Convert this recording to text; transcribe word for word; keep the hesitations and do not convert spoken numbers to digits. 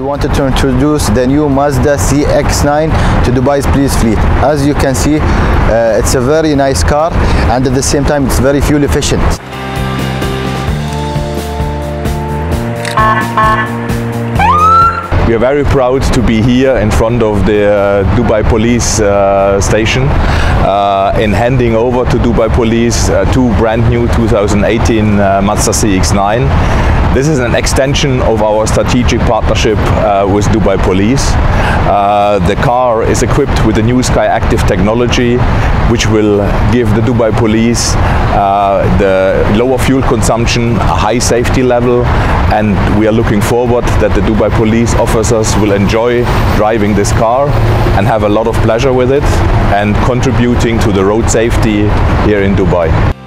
wanted to introduce the new Mazda C X nine to Dubai's police fleet. As you can see, uh, it's a very nice car, and at the same time it's very fuel efficient. We are very proud to be here in front of the uh, Dubai Police uh, station uh, in handing over to Dubai Police uh, two brand new two thousand eighteen uh, Mazda C X nine. This is an extension of our strategic partnership uh, with Dubai Police. Uh, the car is equipped with the new SkyActiv technology, which will give the Dubai Police uh, the lower fuel consumption, a high safety level, and we are looking forward that the Dubai Police officers will enjoy driving this car and have a lot of pleasure with it and contributing to the road safety here in Dubai.